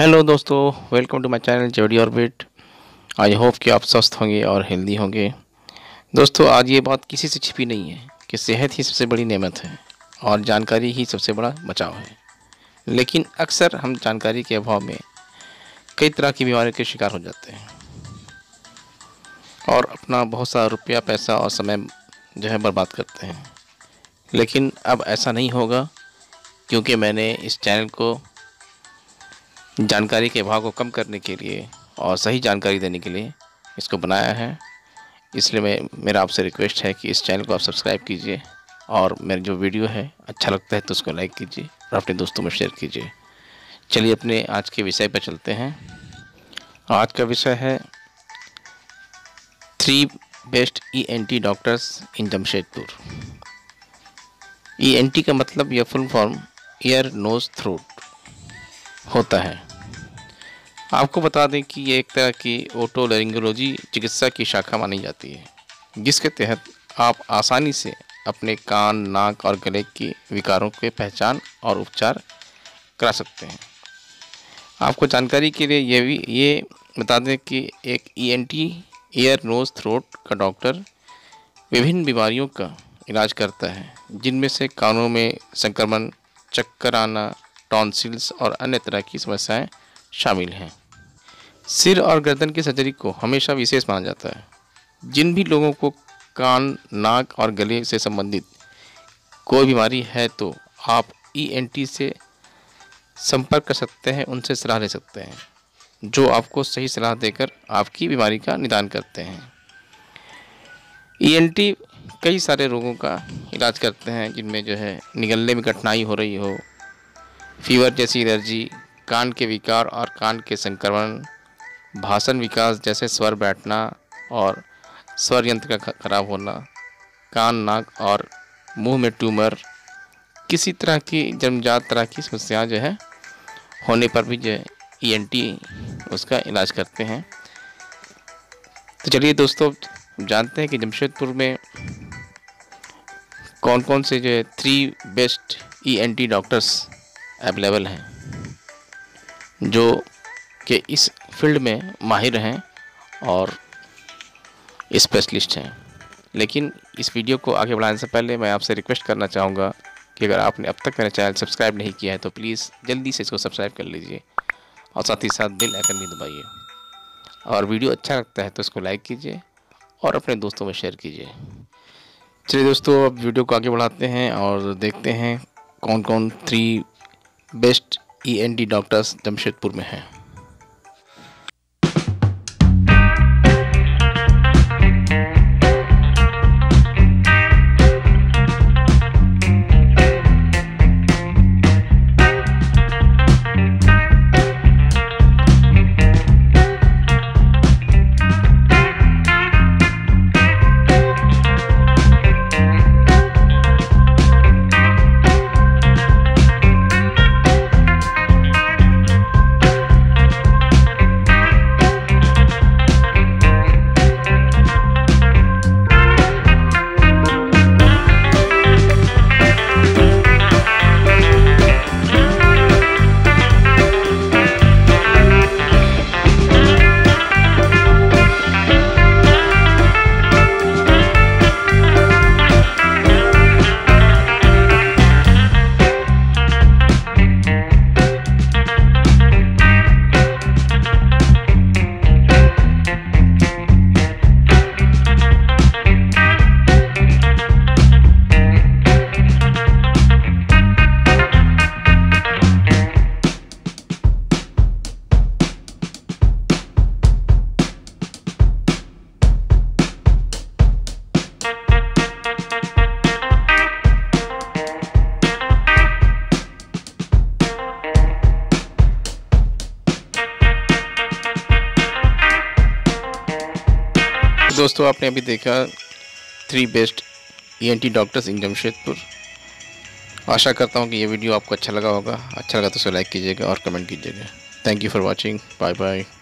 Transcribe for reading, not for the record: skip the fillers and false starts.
Hello दोस्तों, welcome to my channel JD orbit. I hope कि आप स्वस्थ होंगे और हेल्दी होंगे। दोस्तों, आज ये बात किसी से छिपी नहीं है कि सेहत ही सबसे बड़ी नेमत है और जानकारी ही सबसे बड़ा बचाव है। लेकिन अक्सर हम जानकारी के अभाव में कई तरह की बीमारियों के शिकार हो जाते हैं और अपना बहुत सारा रुपया, पैसा और समय जो है बर्बाद करते हैं। लेकिन अब ऐसा नहीं होगा, क्योंकि मैंने इस चैनल को जानकारी के अभाव को कम करने के लिए और सही जानकारी देने के लिए इसको बनाया है। इसलिए मेरा आपसे रिक्वेस्ट है कि इस चैनल को आप सब्सक्राइब कीजिए और मेरा जो वीडियो है अच्छा लगता है तो उसको लाइक कीजिए और अपने दोस्तों में शेयर कीजिए। चलिए अपने आज के विषय पर चलते हैं। आज का विषय है 3 best ENT doctors in Jamshedpur. ENT का मतलब या full form ear nose throat होता है। आपको बता दें कि ये एक तरह की ओटोलैरिंगोलॉजी चिकित्सा की शाखा मानी जाती है, जिसके तहत आप आसानी से अपने कान, नाक और गले की विकारों के पहचान और उपचार करा सकते हैं। आपको जानकारी के लिए ये बता दें कि एक ENT ईयर नोज थ्रोट का डॉक्टर विभिन्न बीमारियों का इलाज करता है, जिनमें से कानों में संक्रमण, चक्कर आना, टॉन्सिल्स और अन्य तरह की समस्याएं शामिल हैं। सिर और गर्दन की सर्जरी को हमेशा विशेष माना जाता है। जिन भी लोगों को कान, नाक और गले से संबंधित कोई बीमारी है तो आप ENT से संपर्क कर सकते हैं, उनसे सलाह ले सकते हैं, जो आपको सही सलाह देकर आपकी बीमारी का निदान करते हैं। ENT कई सारे रोगों का इलाज करते हैं, जिनमें जो है निगलने में कठिनाई हो रही हो, फीवर जैसी एलर्जी, कान के विकार और कान के संक्रमण, भाषण विकास जैसे स्वर बैठना और स्वर यंत्र का खराब होना, कान, नाक और मुंह में ट्यूमर, किसी तरह की जन्मजात तरह की समस्याएं जो है होने पर भी जो है ENT उसका इलाज करते हैं। तो चलिए दोस्तों, जानते हैं कि जमशेदपुर में कौन कौन से जो है 3 बेस्ट ENT डॉक्टर्स अवेलेबल हैं, जो कि इस फील्ड में माहिर हैं और स्पेशलिस्ट हैं। लेकिन इस वीडियो को आगे बढ़ाने से पहले मैं आपसे रिक्वेस्ट करना चाहूँगा कि अगर आपने अब तक मेरा चैनल सब्सक्राइब नहीं किया है तो प्लीज़ जल्दी से इसको सब्सक्राइब कर लीजिए और साथ ही साथ बेल आइकन भी दबाइए। और वीडियो अच्छा लगता है तो इसको लाइक कीजिए और अपने दोस्तों में शेयर कीजिए। चलिए दोस्तों, अब वीडियो को आगे बढ़ाते हैं और देखते हैं कौन कौन 3 बेस्ट ENT डॉक्टर्स जमशेदपुर में हैं। दोस्तों, आपने अभी देखा 3 best ENT doctors in Jamshedpur. आशा करता हूँ कि ये वीडियो आपको अच्छा लगा होगा। अच्छा लगा तो इसे लाइक कीजिएगा और कमेंट कीजिएगा। Thank you for watching. Bye bye.